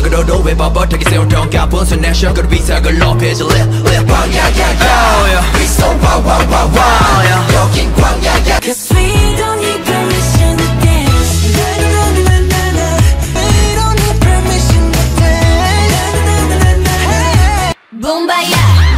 마지막으로도 왜 뻣뻣하게 세웠던 까분수 내셔 그 위상을 높여줘 live 광야야야 We so wow wow wow wow 여긴 광야야 Cause we don't need permission to dance. We don't need permission to dance. Hey, Boombayah.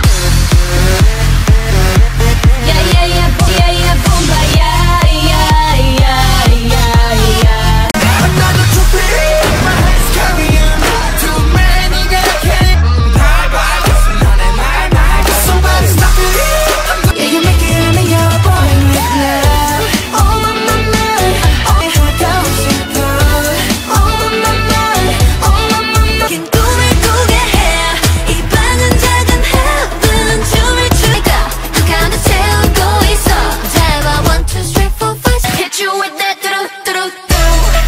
Yeah yeah yeah yeah yeah Boombayah. Yeah yeah yeah yeah. Another to be my hands carry on too many that can't bye bye just another my somebody stop me. Yeah, you make it me your boy with love. Oh my mind, oh my heart goes super. Oh my mind, oh my mind. 긴 꿈을 꾸게 해. 이 방은 작은 heaven 춤을 추니까 그 가운데 채우고 있어. 잡아 1, 2, 3, 4, 5. Hit you with that do do do do.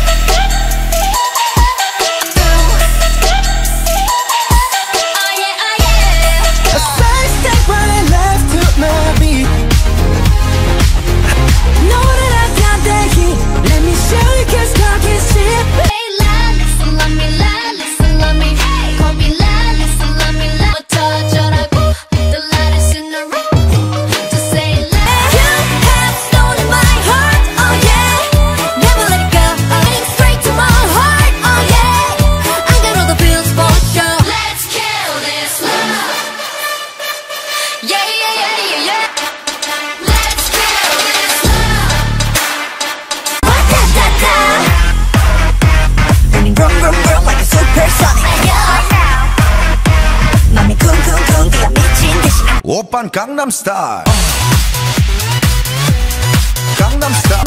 Oh yeah, oh yeah. A side step right and left to my beat. Know that I got that heat. Let me show you 'cause talk is cheap. Hey, la, listen, love me, la, listen, love me. Hey, call me la, listen, love me, la. 어쩌라고, the lightest in the room. Just say la. You have stolen my heart, oh yeah. Never let it go, heading straight to my heart, oh yeah. I got all the feels for sure. Let's kill this love. Yeah, yeah, yeah, yeah, yeah. Let's kill this love. Wa-da-da-da. Burning vroom vroom vroom like a supersonic. 맘이 쿵쿵쿵 뛰어 미친 듯이. 오빤 강남스타일 강남스타일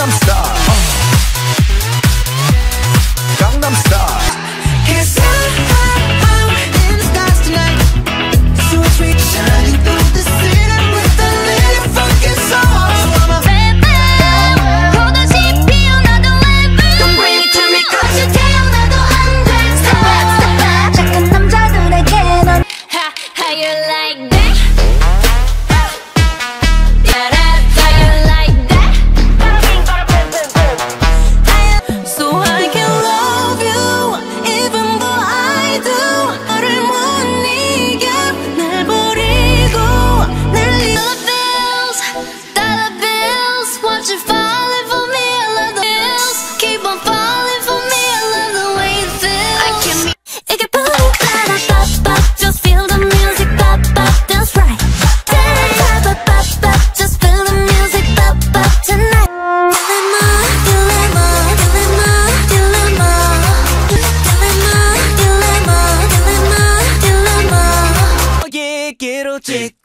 강남스타일 'Cause I'm in the stars tonight. So sweet, shining through the city with a little funky soul. So I'm a baby. 또다시 피어나던 level. Don't bring it to me. 같이 태어나도 안 돼. Step back, step back. 착한 남자들에게 넌 how you like that? How you like that? So I can love you even though I do. 너를 못 이겨 날 버리고 날 dollar bills, watch it falling for me. I love the bills, keep on falling for me. I love the way it feels. I can't be. 이게 boom, da da pop pop, just feel the music pop pop, that's right. Da da pop pop pop, just feel the music pop pop tonight. Dilemma, dilemma, dilemma, dilemma, dilemma, dilemma, dilemma, dilemma. 얘기로 찍